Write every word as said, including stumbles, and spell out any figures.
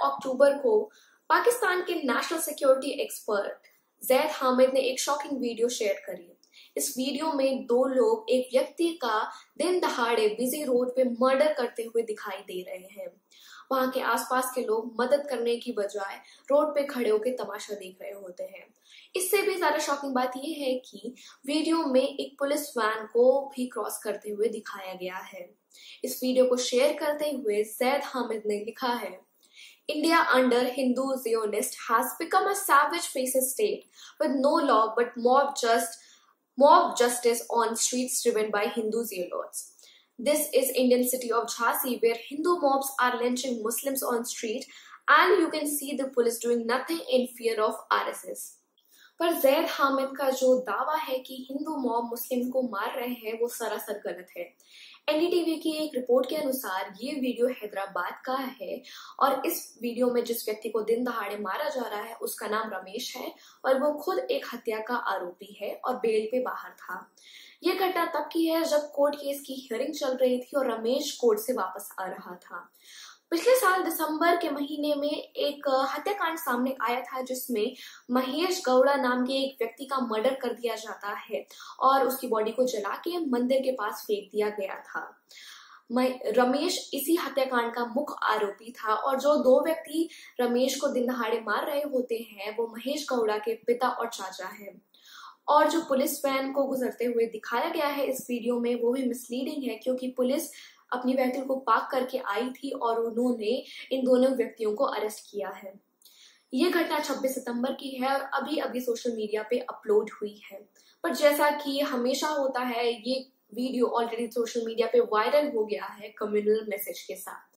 अक्टूबर को पाकिस्तान के national security expert Zaid Hamid ने एक शॉकिंग वीडियो शेयर करी। इस वीडियो में दो लोग एक व्यक्ति का दिन दहाड़े बिजी रोड पे मर्डर करते हुए दिखाई दे रहे हैं। वहां के आसपास के लोग मदद करने की बजाय रोड पे खड़े होकर तमाशा देख रहे होते हैं। इससे भी ज्यादा शॉकिंग बात यह है कि वीडियो में एक पुलिस वैन को भी क्रॉस करते हुए दिखाया गया है। इस वीडियो को शेयर करते हुए जैद हामिद ने लिखा है, India under Hindu Zionist has become a savage fascist state with no law but mob just mob justice on streets driven by Hindu zealots. This is Indian city of Jhansi where Hindu mobs are lynching Muslims on street and you can see the police doing nothing in fear of R S S. पर जैद हामिद का जो दावा है कि Hindu mob मुस्लिम को मार रहे हैं वो सरासर गलत है। एन डी टी वी की एक रिपोर्ट के अनुसार ये वीडियो हैदराबाद का है और इस वीडियो में जिस व्यक्ति को दिन दहाड़े मारा जा रहा है उसका नाम रमेश है और वो खुद एक हत्या का आरोपी है और बेल पे बाहर था। ये घटना तब की है जब कोर्ट केस की हियरिंग चल रही थी और रमेश कोर्ट से वापस आ रहा था। पिछले साल दिसंबर के महीने में एक हत्याकांड सामने आया था जिसमें महेश गौड़ा नाम के एक व्यक्ति का मर्डर कर दिया जाता है और उसकी बॉडी को जला के मंदिर के पास फेंक दिया गया था। रमेश इसी हत्याकांड का मुख्य आरोपी था और जो दो व्यक्ति रमेश को दिन दहाड़े मार रहे होते हैं वो महेश गौड़ा के पिता और चाचा है। और जो पुलिस वैन को गुजरते हुए दिखाया गया है इस वीडियो में वो भी मिसलीडिंग है क्योंकि पुलिस अपनी व्हीकल को पार्क करके आई थी और उन्होंने इन दोनों व्यक्तियों को अरेस्ट किया है। ये घटना छब्बीस सितंबर की है और अभी अभी सोशल मीडिया पे अपलोड हुई है। पर जैसा कि हमेशा होता है ये वीडियो ऑलरेडी सोशल मीडिया पे वायरल हो गया है कम्युनल मैसेज के साथ।